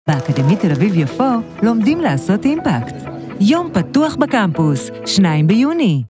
באקדמית תל אביב-יפו לומדים לעשות אימפקט. יום פתוח בקמפוס, 2 ביוני.